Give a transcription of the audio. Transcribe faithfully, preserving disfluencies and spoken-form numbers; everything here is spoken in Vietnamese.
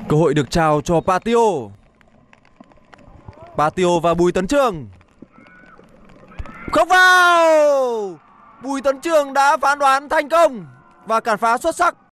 Cơ hội được trao cho Patio. Patio và Bùi Tấn Trường. Không vào. Bùi Tấn Trường đã phán đoán thành công và cản phá xuất sắc.